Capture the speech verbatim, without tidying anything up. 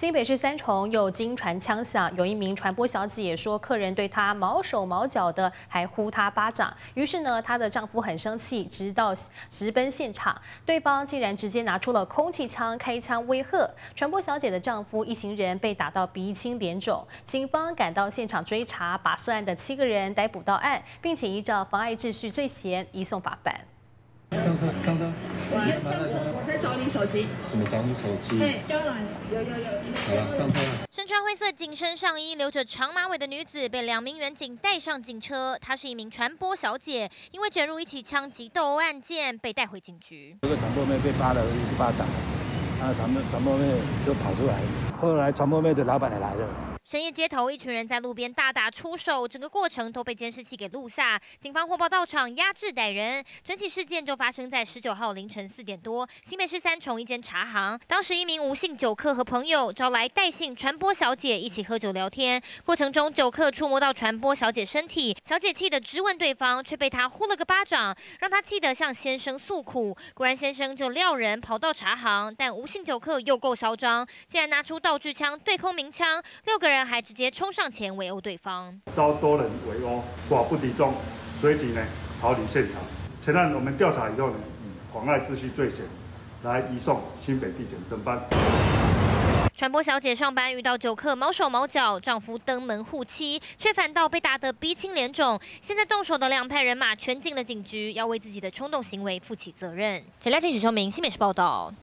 新北市三重有惊传枪响，有一名传播小姐说，客人对她毛手毛脚的，还呼她巴掌。于是呢，她的丈夫很生气，直到直奔现场，对方竟然直接拿出了空气枪开枪威吓。传播小姐的丈夫一行人被打到鼻青脸肿，警方赶到现场追查，把涉案的七个人逮捕到案，并且依照妨碍秩序罪嫌移送法办。 刚刚刚刚，我我在找你手机。 什么找你手机？ 对，交了，有有有。 好了，上车了。 身穿灰色紧身上衣、留着长马尾的女子被两名员警带上警车。她是一名传播小姐，因为卷入一起枪击斗殴案件，被带回警局。 这个传播妹被扒了一巴掌，啊，传播传播妹就跑出来，后来传播妹的老板也来了。 深夜街头，一群人在路边大打出手，整个过程都被监视器给录下。警方获报到场，压制歹人。整起事件就发生在十九号凌晨四点多，新北市三重一间茶行。当时一名吴姓酒客和朋友招来戴姓传播小姐一起喝酒聊天，过程中酒客触摸到传播小姐身体，小姐气得质问对方，却被他呼了个巴掌，让他气得向先生诉苦。果然先生就撂人跑到茶行，但吴姓酒客又够嚣张，竟然拿出道具枪对空鸣枪，六个人 人还直接冲上前围殴对方， 遭多人围殴，寡不敌众，随即呢逃离现场。前案我们调查以后呢，妨碍秩序罪嫌来移送新北地检侦办。 传播小姐上班遇到酒客毛手毛脚，丈夫登门护妻，却反倒被打得鼻青脸肿。现在动手的两派人马全进了警局，要为自己的冲动行为负起责任。前来听许秋明，新北市报道。